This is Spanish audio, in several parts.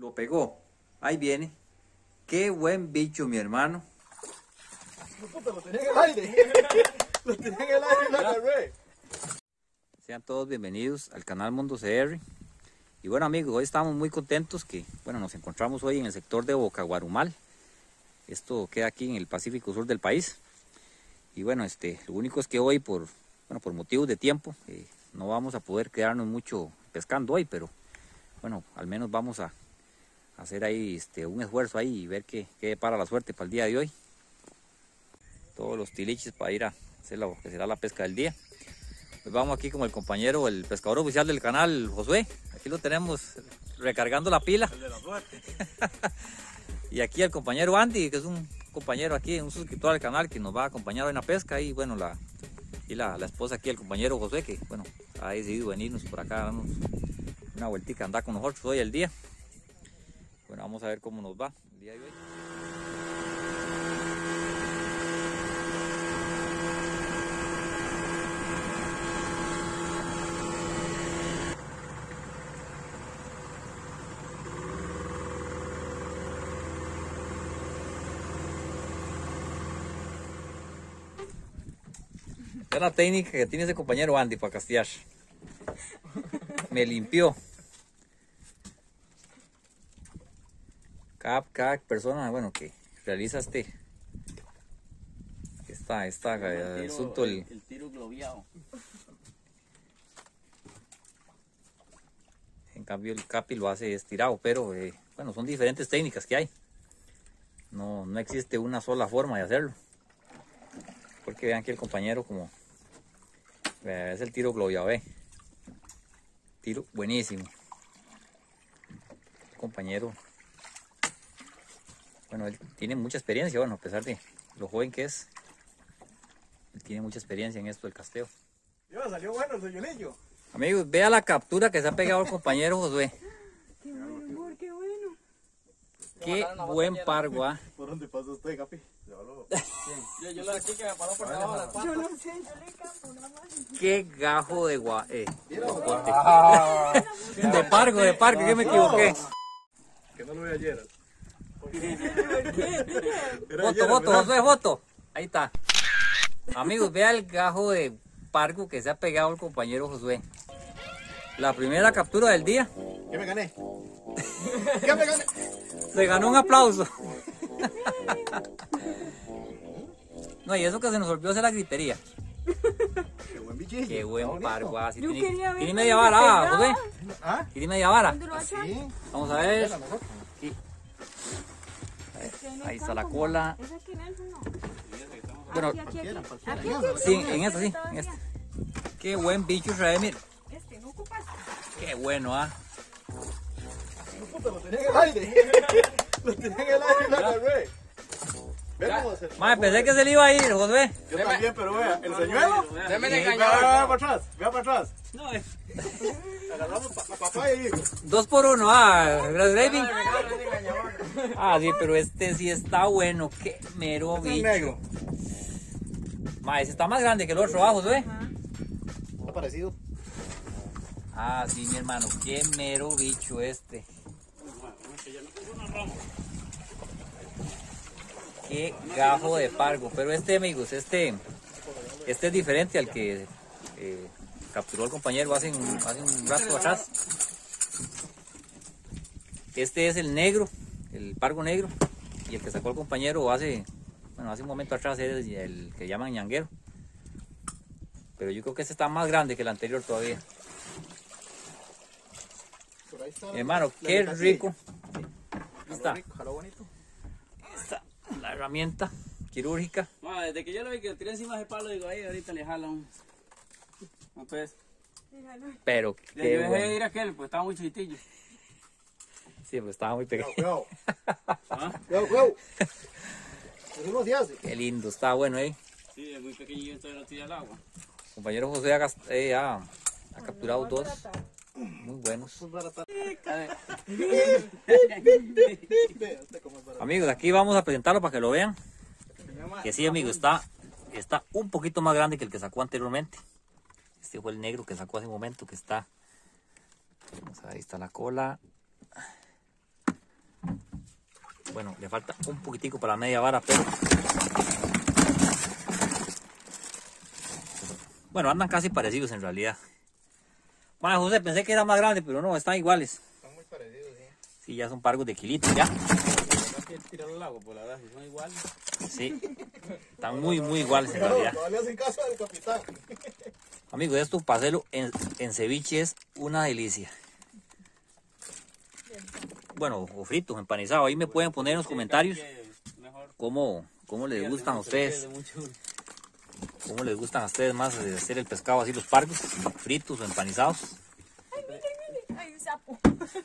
Lo pegó. Ahí viene. Qué buen bicho, mi hermano. Lo tenía en el aire. Lo tenía en el aire y lo agarré. Sean todos bienvenidos al canal Mundo CR. Y bueno, amigos, hoy estamos muy contentos que, bueno, nos encontramos hoy en el sector de Boca Guarumal. Esto queda aquí en el Pacífico Sur del país. Y bueno, lo único es que hoy por motivos de tiempo no vamos a poder quedarnos mucho pescando hoy, pero bueno, al menos vamos a hacer ahí un esfuerzo ahí y ver qué depara la suerte para el día de hoy. Todos los tiliches para ir a hacer lo que será la pesca del día. Pues vamos aquí con el compañero, el pescador oficial del canal, Josué. Aquí lo tenemos recargando la pila. El de la suerte. Y aquí el compañero Andy, que es un compañero aquí, un suscriptor al canal que nos va a acompañar hoy en la pesca. Y bueno, la esposa aquí, el compañero Josué, que bueno, ha decidido venirnos por acá a darnos una vueltica, andar con nosotros hoy el día. Bueno, vamos a ver cómo nos va el día de hoy. Esta es la técnica que tiene ese compañero Andy para castear. Me limpió. Cada persona, bueno, que realiza este asunto, el tiro globiado. En cambio el capi lo hace estirado, pero bueno, son diferentes técnicas que hay. No existe una sola forma de hacerlo. Porque vean que el compañero como es el tiro globiado, tiro buenísimo. El compañero, bueno, él tiene mucha experiencia, bueno, a pesar de lo joven que es, él tiene mucha experiencia en esto del casteo. Yo, salió bueno el señorillo. Amigos, vea la captura que se ha pegado el compañero Josué. Qué bueno, amor, qué bueno. Qué buen pargo, ¿ah? ¿Por dónde pasó usted, Capi? Yo la chica que me paró por debajo de la Yo no sé, yo le campo nada más. Qué gajo de de pargo, que me equivoqué. Que no lo vi ayer. Foto, Josué, foto. Ahí está. Amigos, vea el gajo de pargo que se ha pegado el compañero Josué. La primera captura del día. ¿Qué me gané? ¿Qué me gané? Se ganó un aplauso. No, y eso que se nos olvidó hacer la gritería. Qué buen bichillo. Qué buen pargo. Así Yo quería ver tiene cuando media se vara, pegaba. Josué. ¿Ah? Tiene media vara. ¿Dónde lo vas a echar? Sí. Vamos a ver. Esa mejor. Aquí. Este, en el Ahí está la campo, cola. ¿no? ¿Es aquí en el no? Bueno, Aquí. Cualquiera. Aquí, sí, en esta sí. En esta. Qué buen bicho trae, mira. Este, no ocupas. Qué bueno, ¿ah? Puta, lo tenía en el aire. Lo tenía en el aire y lo agarré. Ve cómo se... Madre, pensé que se le iba a ir, Josué. Yo también, pero vea, el señuelo. Déme de Vea engañar. para atrás, vea para atrás. No, Agarramos papá y hijo. 2 por 1, gracias, David. Ah, sí, pero este sí está bueno. Qué mero Es bicho. negro. Madre, ese está más grande que el otro, Josué. Está parecido. Ah, sí, mi hermano. Qué mero bicho este. Qué gajo de pargo. Pero amigos, este es diferente al que capturó el compañero hace un rato atrás. Este es el negro, el pargo negro. Y el que sacó el compañero hace un momento atrás es el que llaman ñanguero. Pero yo creo que este está más grande que el anterior todavía. Por ahí está. Hermano, qué rico. Ahí está. Jaló bonito. Esta, la herramienta quirúrgica. desde que yo lo vi que lo tiré encima de ese palo, digo, ahí ahorita le jalan. No, pues. Pero Le qué dejé de bueno. ir a aquel, pues estaba muy chiquitillo. Sí, pues estaba muy pequeño. Cuidado. ¿Ah? Cuidado. Eso no se hace. Qué lindo, está bueno, Sí, es muy pequeño, entonces lo tira al agua. Compañero José ha capturado 2 muy buenos. Amigos, aquí vamos a presentarlo para que lo vean. Que sí, amigos, está un poquito más grande que el que sacó anteriormente. Este fue el negro que sacó hace un momento, que está. Vamos a ver, ahí está la cola. Bueno, le falta un poquitico para la media vara, pero... Bueno, andan casi parecidos en realidad. Bueno, José, pensé que era más grande, pero no, están iguales. Están muy parecidos, sí. Sí, ya son pargos de kilitos, ya. Hay que tirarlo al agua, por la verdad, si son iguales. Sí, están muy iguales en realidad. No le hacen caso al capitán. Amigos, esto para hacerlo en ceviche es una delicia. Bueno, o frito, empanizado. Ahí me pueden poner en los comentarios Mejor. cómo les gustan a ustedes. ¿Cómo les gustan a ustedes más hacer el pescado así, los pargos, fritos o empanizados? Ay, mire. Ay, un sapo.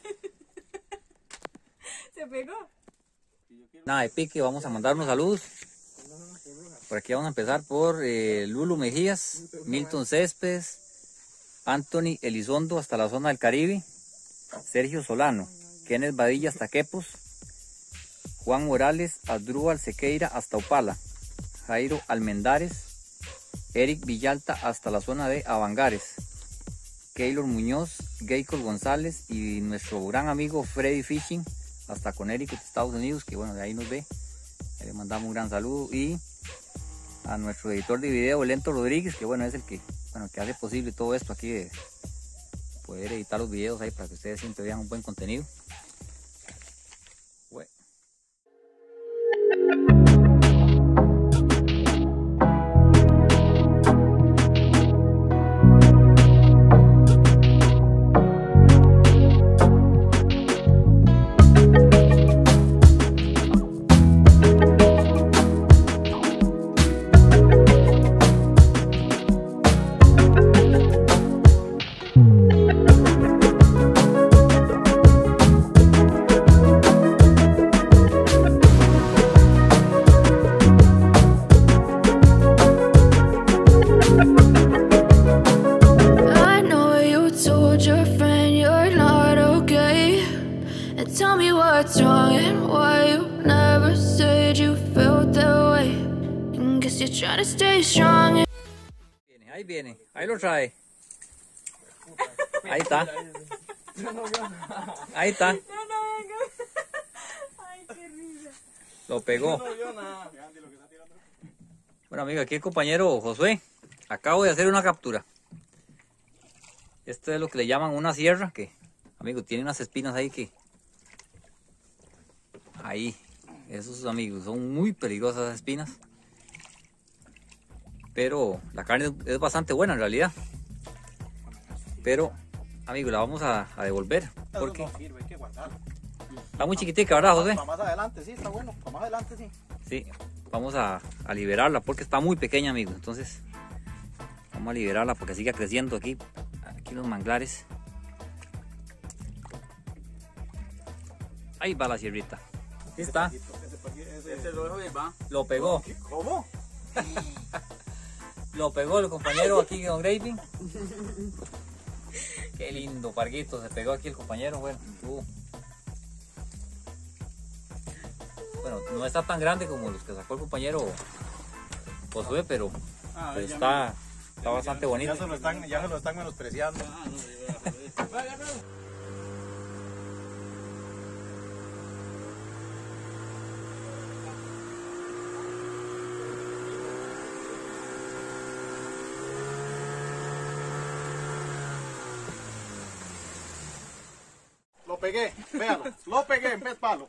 Se pegó. Nada de pique, vamos a mandar unos saludos. Por aquí vamos a empezar por Lulu Mejías, Milton Céspedes, Anthony Elizondo hasta la zona del Caribe, Sergio Solano, Kenneth Badilla hasta Quepos, Juan Morales, Asdrúbal Sequeira hasta Opala, Jairo Almendares, Eric Villalta hasta la zona de Avangares, Keylor Muñoz, Gaykol González y nuestro gran amigo Freddy Fishing hasta Connecticut, Estados Unidos, que bueno, de ahí nos ve. Ahí le mandamos un gran saludo. Y a nuestro editor de video, Lento Rodríguez, que bueno, es el que hace posible todo esto aquí de poder editar los videos ahí para que ustedes siempre vean un buen contenido. Bueno. Ahí viene, ahí lo trae. Ahí está. Ahí está. No, venga. Ay, qué risa. Lo pegó. Bueno, amigo, aquí el compañero Josué. Acabo de hacer una captura. Esto es lo que le llaman una sierra, que, amigo, tiene unas espinas ahí que... Ahí, esos amigos, son muy peligrosas las espinas. Pero la carne es bastante buena en realidad. Pero, amigo, la vamos a devolver. Porque No sirve, hay que guardarlo. está muy chiquitica, ¿verdad, José? Para más adelante, sí, está bueno. Para más adelante, sí. Sí, vamos a liberarla porque está muy pequeña, amigo. Entonces, vamos a liberarla porque siga creciendo aquí los manglares. Ahí va la sierrita. Aquí está. Este lo dejo ahí, va. Lo pegó. ¿Cómo? Lo pegó el compañero aquí con Graving. Qué lindo parguito. Se pegó aquí el compañero. Bueno, no está tan grande como los que sacó el compañero Josué, pero está bastante bonito. Ya se lo están menospreciando. Lo pegué, véalo. Lo pegué en pez palo.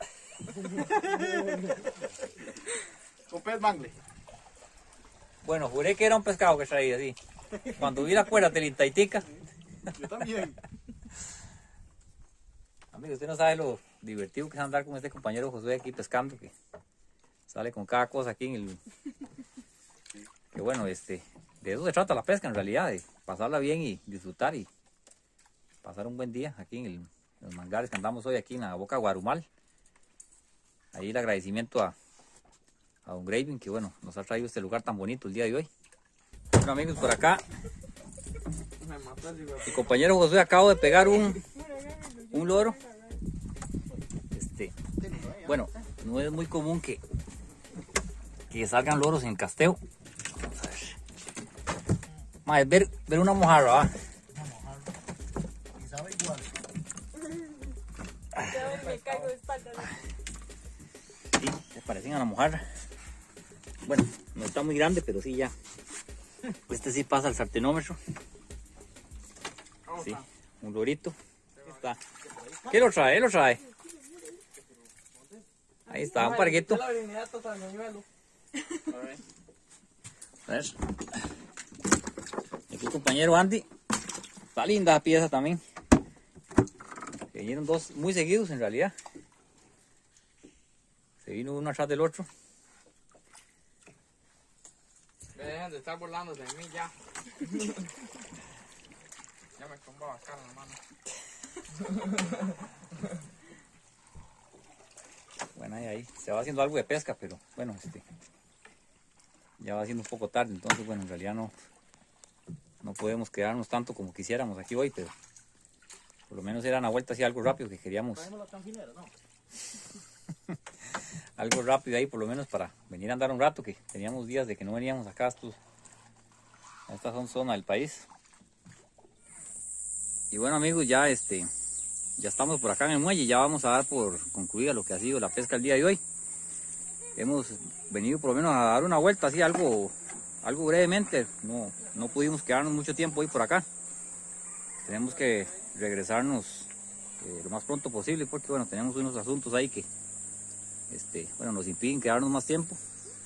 Con pez mangle. Bueno, juré que era un pescado que traía así. Cuando vi la cuerda telintaitica. Yo también. Amigo, usted no sabe lo divertido que es andar con este compañero Josué aquí pescando, que sale con cada cosa aquí en el... Que bueno, de eso se trata la pesca en realidad, de pasarla bien y disfrutar y pasar un buen día aquí en los manglares que andamos hoy aquí en la Boca Guarumal. Ahí el agradecimiento a don Graving, que bueno, nos ha traído este lugar tan bonito el día de hoy. Bueno, amigos, por acá mi compañero Josué acaba de pegar un loro. Bueno, no es muy común que salgan loros en el casteo. Vamos a ver. Mae, ver una mojarra, ¿va? Y sabe igual. Me caigo de espalda. así a la mojarra. Bueno, no está muy grande, pero sí ya. Este sí pasa el sartenómetro. Sí, un lorito. Ahí está. ¿Qué lo trae? Lo trae. Ahí está, un parguito. A ver. Aquí el compañero Andy. Está linda la pieza también. Se vinieron dos muy seguidos en realidad. Se vino uno atrás del otro. Dejen de estar burlándose de mí ya. Ya me combo acá en la mano. Bueno, ahí se va haciendo algo de pesca, pero bueno, ya va siendo un poco tarde, entonces bueno, en realidad no podemos quedarnos tanto como quisiéramos aquí hoy, pero por lo menos era una vuelta así algo rápido que queríamos. Algo rápido ahí por lo menos para venir a andar un rato, que teníamos días de que no veníamos acá a esta zona del país. Y bueno amigos, ya ya estamos por acá en el muelle, ya vamos a dar por concluida lo que ha sido la pesca el día de hoy. Hemos venido por lo menos a dar una vuelta así algo brevemente, no pudimos quedarnos mucho tiempo hoy por acá. Tenemos que regresarnos lo más pronto posible porque bueno, tenemos unos asuntos ahí que bueno, nos impiden quedarnos más tiempo.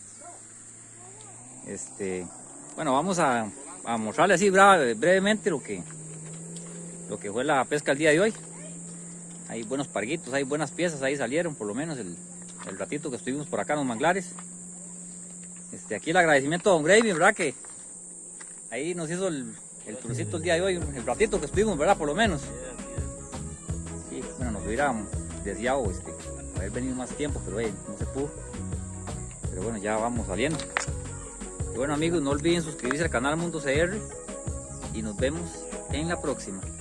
Bueno, vamos a mostrarles así brevemente lo que fue la pesca el día de hoy. Hay buenos parguitos, hay buenas piezas, ahí salieron por lo menos el ratito que estuvimos por acá en los manglares. Aquí el agradecimiento a Don Gravy, ¿verdad? Que ahí nos hizo el tourcito el día de hoy, el ratito que estuvimos, ¿verdad? Por lo menos. Sí, bueno, nos hubiéramos deseado haber venido más tiempo, pero no se pudo. Pero bueno, ya vamos saliendo. Y bueno amigos, no olviden suscribirse al canal Mundo CR y nos vemos en la próxima.